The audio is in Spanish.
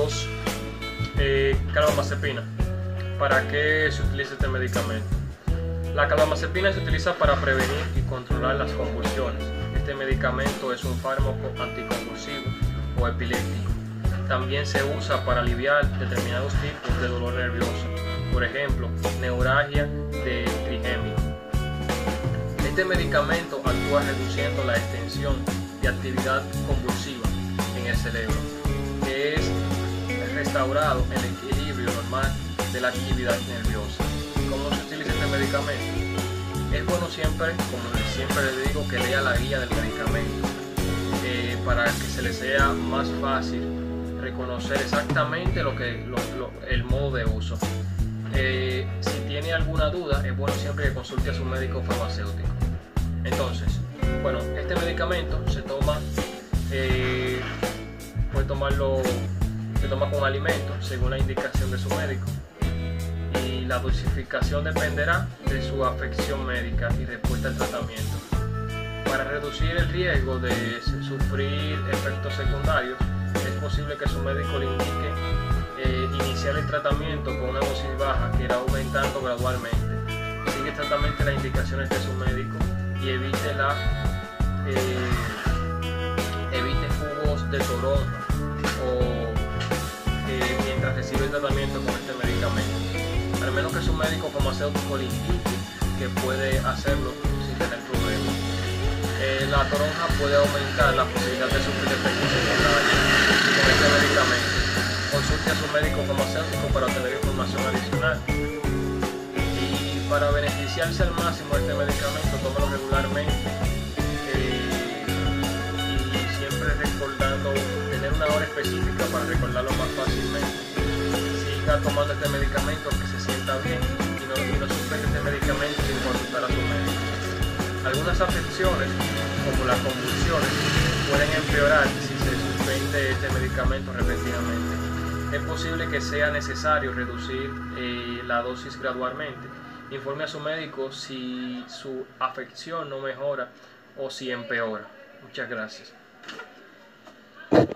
2, carbamazepina. ¿Para qué se utiliza este medicamento? La carbamazepina se utiliza para prevenir y controlar las convulsiones. Este medicamento es un fármaco anticonvulsivo o epiléptico. También se usa para aliviar determinados tipos de dolor nervioso, por ejemplo, neuralgia de trigémino. Este medicamento actúa reduciendo la extensión de actividad convulsiva en el cerebro, que es restaurado el equilibrio normal de la actividad nerviosa. ¿Cómo se utiliza este medicamento? Es bueno siempre, como siempre les digo, que lea la guía del medicamento para que se le sea más fácil reconocer exactamente el modo de uso. Si tiene alguna duda, es bueno siempre que consulte a su médico farmacéutico. Entonces, bueno, este medicamento se toma, se toma con alimento según la indicación de su médico, y la dosificación dependerá de su afección médica y respuesta al tratamiento. Para reducir el riesgo de sufrir efectos secundarios, es posible que su médico le indique iniciar el tratamiento con una dosis baja que irá aumentando gradualmente. Sigue exactamente las indicaciones de su médico y evite jugos de toronja mientras recibe el tratamiento con este medicamento, al menos que su médico farmacéutico le indique que puede hacerlo sin tener problemas. La toronja puede aumentar la posibilidad de sufrir efectos secundarios con este medicamento. Consulte a su médico farmacéutico para obtener información adicional. Y para beneficiarse al máximo de este medicamento, tómelo regularmente y siempre recordando, tener una hora específica para recordarlo más fácilmente. Siga tomando este medicamento que se sienta bien y no suspende este medicamento sin consultar a su médico. Algunas afecciones, como las convulsiones, pueden empeorar si se suspende este medicamento repentinamente. Es posible que sea necesario reducir la dosis gradualmente. Informe a su médico si su afección no mejora o si empeora. Muchas gracias.